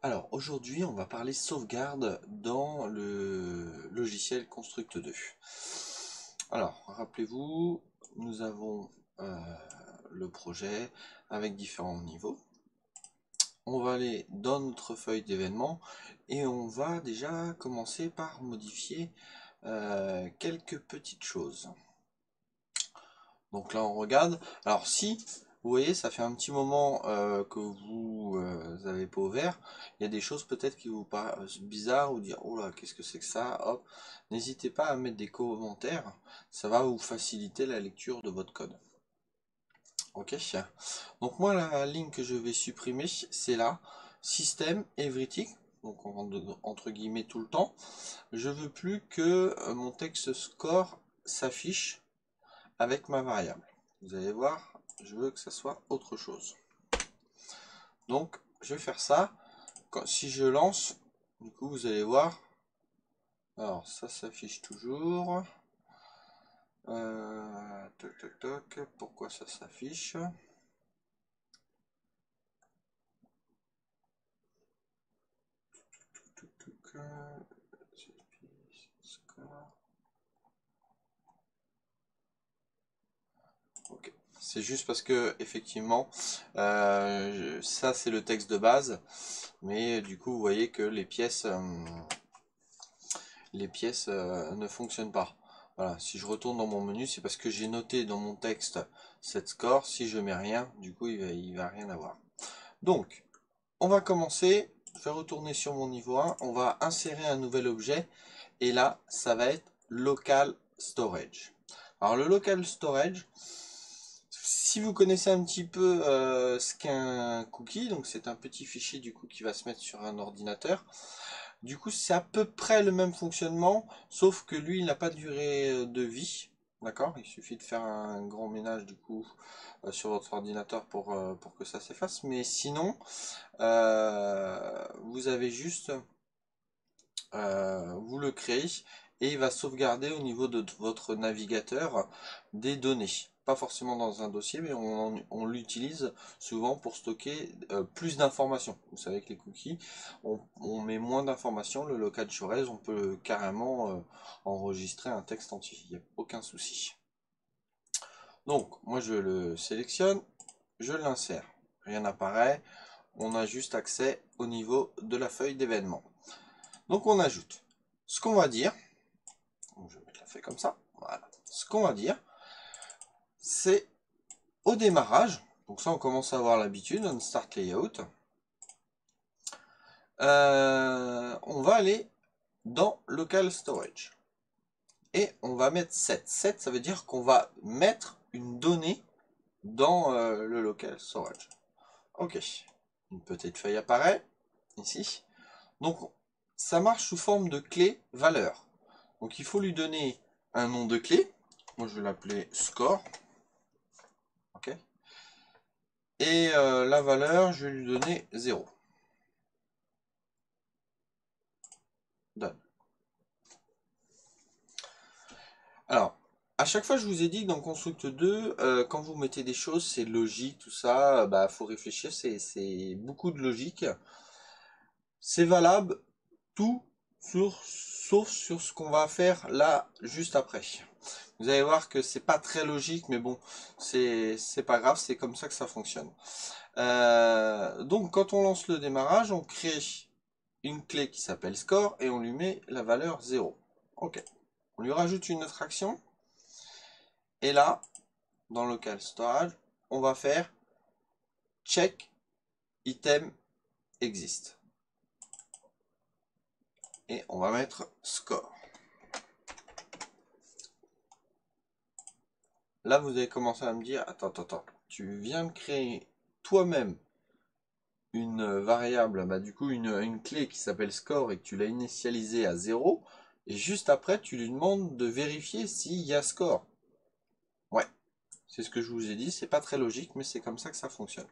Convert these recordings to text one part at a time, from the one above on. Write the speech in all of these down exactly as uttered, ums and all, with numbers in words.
Alors aujourd'hui on va parler sauvegarde dans le logiciel Construct deux. Alors rappelez-vous, nous avons euh, le projet avec différents niveaux. On va aller dans notre feuille d'événements et on va déjà commencer par modifier euh, quelques petites choses. Donc là on regarde. Alors si vous voyez, ça fait un petit moment euh, que vous euh, avez pas ouvert. Il y a des choses peut-être qui vous paraissent bizarres ou dire oh là qu'est-ce que c'est que ça. Hop, n'hésitez pas à mettre des commentaires. Ça va vous faciliter la lecture de votre code. Ok. Donc moi la ligne que je vais supprimer c'est là système everything. Donc on rentre entre guillemets tout le temps. Je veux plus que mon texte score s'affiche avec ma variable. Vous allez voir, je veux que ça soit autre chose. Donc, je vais faire ça. Quand, si je lance, du coup, vous allez voir. Alors, ça s'affiche toujours. Euh, toc, toc, toc. Pourquoi ça s'affiche? Ok. C'est juste parce que effectivement, euh, ça c'est le texte de base, mais du coup vous voyez que les pièces, euh, les pièces euh, ne fonctionnent pas. Voilà, si je retourne dans mon menu, c'est parce que j'ai noté dans mon texte cette score. Si je mets rien, du coup il va, il va rien avoir. Donc, on va commencer. Je vais retourner sur mon niveau un. On va insérer un nouvel objet. Et là, ça va être local storage. Alors le local storage, si vous connaissez un petit peu euh, ce qu'est un cookie, donc c'est un petit fichier du coup qui va se mettre sur un ordinateur. Du coup, c'est à peu près le même fonctionnement, sauf que lui, il n'a pas de durée de vie. D'accord? Il suffit de faire un grand ménage du coup euh, sur votre ordinateur pour, euh, pour que ça s'efface. Mais sinon, euh, vous avez juste, euh, vous le créez et il va sauvegarder au niveau de votre navigateur des données. Pas forcément dans un dossier, mais on, on l'utilise souvent pour stocker euh, plus d'informations. Vous savez que les cookies, on, on met moins d'informations. Le local storage, on peut carrément euh, enregistrer un texte entier. Il n'y a aucun souci. Donc, moi je le sélectionne, je l'insère. Rien n'apparaît. On a juste accès au niveau de la feuille d'événements. Donc on ajoute. Ce qu'on va dire, je vais mettre la feuille comme ça, voilà. Ce qu'on va dire, c'est au démarrage, donc ça on commence à avoir l'habitude, on start layout, euh, on va aller dans local storage et on va mettre sept. sept ça veut dire qu'on va mettre une donnée dans euh, le local storage. Ok, une petite feuille apparaît ici. Donc ça marche sous forme de clé valeur. Donc il faut lui donner un nom de clé. Moi je vais l'appeler score. Ok. Et euh, la valeur, je vais lui donner zéro. Done. Alors, à chaque fois, je vous ai dit que dans Construct deux, euh, quand vous mettez des choses, c'est logique, tout ça, bah faut réfléchir, c'est beaucoup de logique. C'est valable tout sur, sauf sur ce qu'on va faire là, juste après. Vous allez voir que c'est pas très logique, mais bon, c'est pas grave, c'est comme ça que ça fonctionne. Euh, donc, quand on lance le démarrage, on crée une clé qui s'appelle score et on lui met la valeur zéro. Ok. On lui rajoute une autre action. Et là, dans local storage, on va faire check item exist. Et on va mettre score. Là, vous allez commencer à me dire, attends, attends, attends, tu viens de créer toi-même une variable, bah du coup une, une clé qui s'appelle score et que tu l'as initialisée à zéro. Et juste après, tu lui demandes de vérifier s'il y a score. Ouais, c'est ce que je vous ai dit, c'est pas très logique, mais c'est comme ça que ça fonctionne.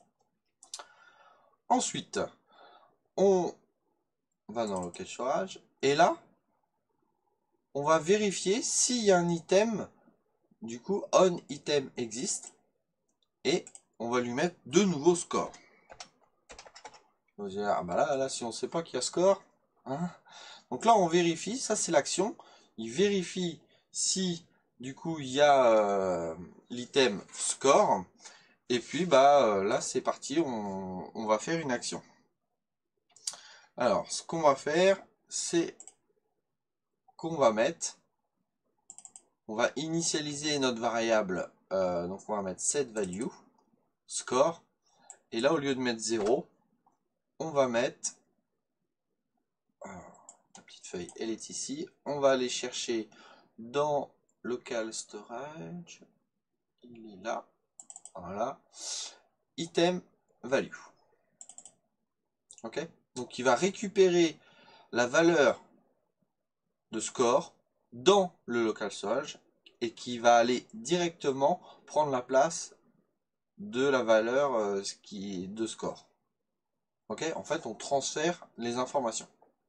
Ensuite, on va dans le local storage, et là, on va vérifier s'il y a un item, du coup, on item existe, et on va lui mettre de nouveaux scores. Vous allez dire, ah bah là, là, si on ne sait pas qu'il y a score, hein. Donc là, on vérifie, ça c'est l'action. Il vérifie si, du coup, il y a euh, l'item score. Et puis, bah euh, là, c'est parti, on, on va faire une action. Alors, ce qu'on va faire, c'est qu'on va mettre, on va initialiser notre variable, euh, donc on va mettre setValue, score, et là, au lieu de mettre zéro, on va mettre, alors, la petite feuille, elle est ici, on va aller chercher dans local storage, il est là, voilà, item value. Ok, donc il va récupérer la valeur de score dans le local storage et qui va aller directement prendre la place de la valeur euh, qui est de score. Ok, en fait on transfère les informations.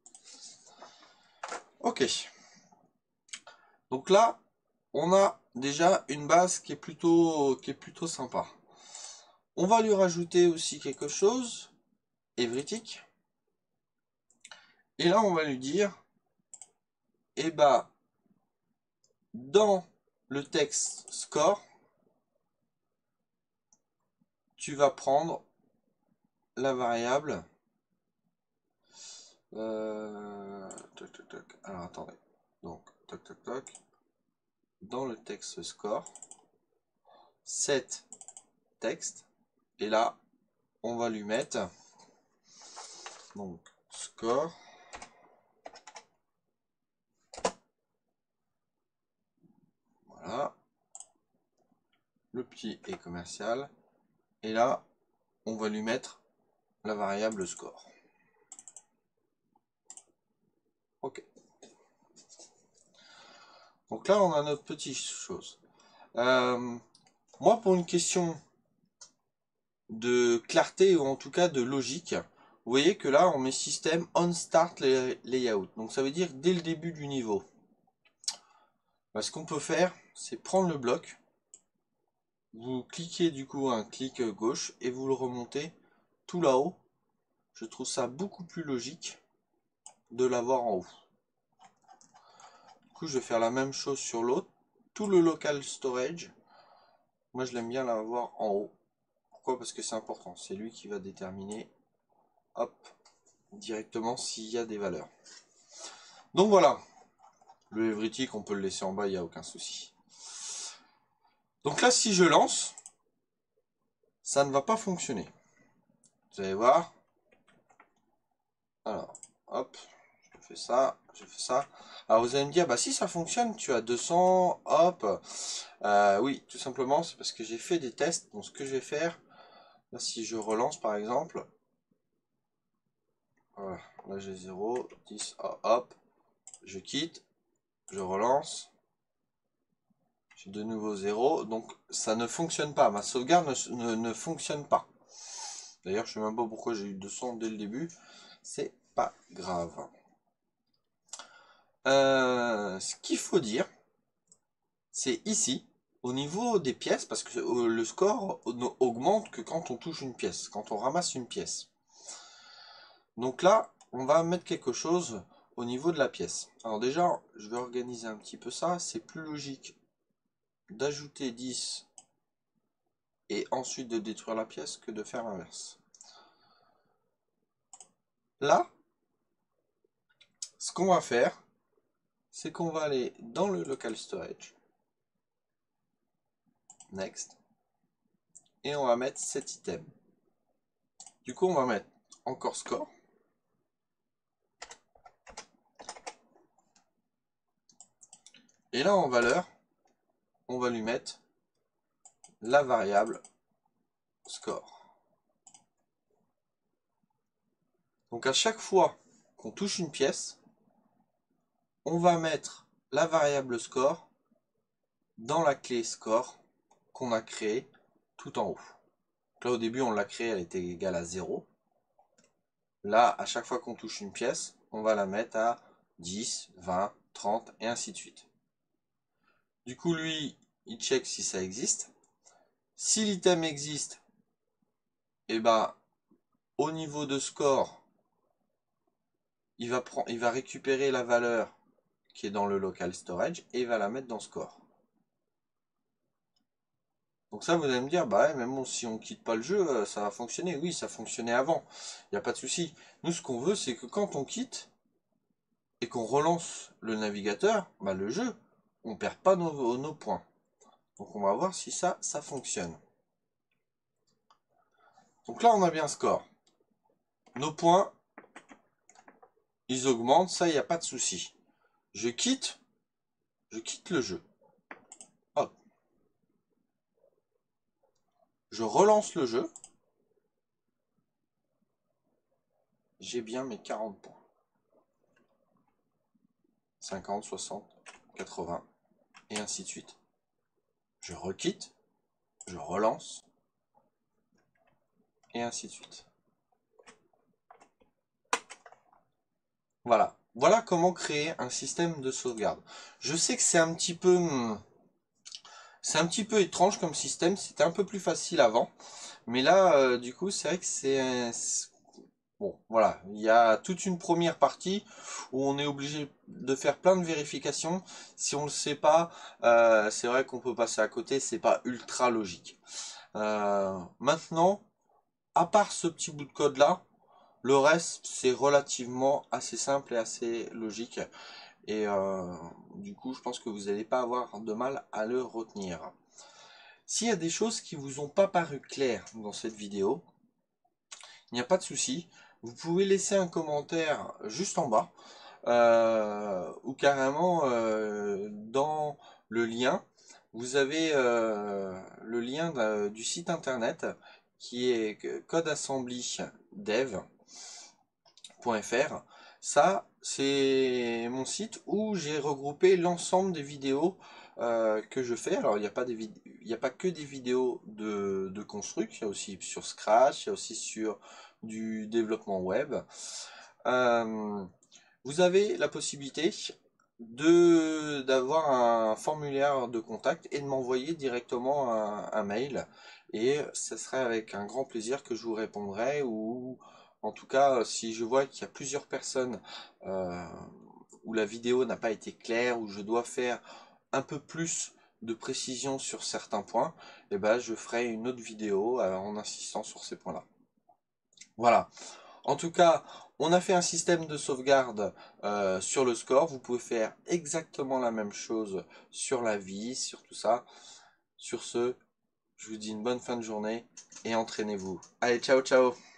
Ok, donc là on a déjà une base qui est plutôt qui est plutôt sympa. On va lui rajouter aussi quelque chose, everytick. Et là on va lui dire, et eh bah dans le texte score, tu vas prendre la variable. Euh, toc, toc, toc. Alors attendez. Donc, toc, toc, toc. Dans le texte score, set texte. Et là, on va lui mettre donc score. Voilà. Le petit est commercial. Et là, on va lui mettre la variable score. Ok. Donc là, on a notre petite chose. Euh, moi, pour une question de clarté, ou en tout cas de logique, vous voyez que là, on met système on start layout. Donc ça veut dire dès le début du niveau. Bah, ce qu'on peut faire, c'est prendre le bloc. Vous cliquez du coup un clic gauche et vous le remontez tout là-haut. Je trouve ça beaucoup plus logique de l'avoir en haut. Du coup, je vais faire la même chose sur l'autre. Tout le local storage, moi je l'aime bien l'avoir en haut. Pourquoi? Parce que c'est important. C'est lui qui va déterminer, hop, directement s'il y a des valeurs. Donc voilà. Le everytick, on peut le laisser en bas, il n'y a aucun souci. Donc là, si je lance, ça ne va pas fonctionner. Vous allez voir. Alors, hop, je fais ça, je fais ça. Alors vous allez me dire, bah si ça fonctionne, tu as deux cents, hop. Euh, oui, tout simplement, c'est parce que j'ai fait des tests. Donc ce que je vais faire, là si je relance par exemple, voilà, là j'ai zéro, dix, hop, je quitte, je relance. J'ai de nouveau zéro, donc ça ne fonctionne pas. Ma sauvegarde ne, ne, ne fonctionne pas. D'ailleurs, je ne sais même pas pourquoi j'ai eu deux cents dès le début. C'est pas grave. Euh, ce qu'il faut dire, c'est ici, au niveau des pièces, parce que le score augmente que quand on touche une pièce, quand on ramasse une pièce. Donc là, on va mettre quelque chose au niveau de la pièce. Alors déjà, je vais organiser un petit peu ça. C'est plus logique d'ajouter dix et ensuite de détruire la pièce que de faire l'inverse. Là, ce qu'on va faire, c'est qu'on va aller dans le local storage, next, et on va mettre cet item. Du coup, on va mettre encore score. Et là, en valeur, on va lui mettre la variable score. Donc à chaque fois qu'on touche une pièce, on va mettre la variable score dans la clé score qu'on a créée tout en haut. Donc là, au début, on l'a créée, elle était égale à zéro. Là, à chaque fois qu'on touche une pièce, on va la mettre à dix, vingt, trente et ainsi de suite. Du coup, lui, il check si ça existe. Si l'item existe, et eh ben, au niveau de score, il va, prendre, il va récupérer la valeur qui est dans le local storage et il va la mettre dans score. Donc ça, vous allez me dire, bah ouais, mais bon, si on quitte pas le jeu, ça va fonctionner. Oui, ça fonctionnait avant, il n'y a pas de souci. Nous, ce qu'on veut, c'est que quand on quitte et qu'on relance le navigateur, bah, le jeu, on perd pas nos, nos points. Donc on va voir si ça, ça fonctionne. Donc là, on a bien score. Nos points, ils augmentent, ça, il n'y a pas de souci. Je quitte, je quitte le jeu. Hop. Je relance le jeu. J'ai bien mes quarante points. cinquante, soixante, quatre-vingts, et ainsi de suite. Je requitte, je relance, et ainsi de suite. Voilà. Voilà comment créer un système de sauvegarde. Je sais que c'est un petit peu... C'est un petit peu étrange comme système, c'était un peu plus facile avant. Mais là, euh, du coup, c'est vrai que c'est... Bon, voilà, il y a toute une première partie où on est obligé de faire plein de vérifications. Si on ne le sait pas, euh, c'est vrai qu'on peut passer à côté, c'est pas ultra logique. Euh, maintenant, à part ce petit bout de code là, le reste c'est relativement assez simple et assez logique. Et euh, du coup, je pense que vous n'allez pas avoir de mal à le retenir. S'il y a des choses qui vous ont pas paru claires dans cette vidéo, il n'y a pas de souci. Vous pouvez laisser un commentaire juste en bas euh, ou carrément euh, dans le lien. Vous avez euh, le lien du site internet qui est codeassembly dev point f r. Ça, c'est mon site où j'ai regroupé l'ensemble des vidéos euh, que je fais. Alors, il n'y a, pas des il n'y a pas que des vidéos de, de construct, il y a aussi sur Scratch, il y a aussi sur du développement web. Euh, vous avez la possibilité de d'avoir un formulaire de contact et de m'envoyer directement un, un mail. Et ce serait avec un grand plaisir que je vous répondrai, ou en tout cas si je vois qu'il y a plusieurs personnes euh, où la vidéo n'a pas été claire, où je dois faire un peu plus de précision sur certains points, et ben je ferai une autre vidéo euh, en insistant sur ces points là. Voilà. En tout cas, on a fait un système de sauvegarde euh, sur le score. Vous pouvez faire exactement la même chose sur la vie, sur tout ça. Sur ce, je vous dis une bonne fin de journée et entraînez-vous. Allez, ciao, ciao!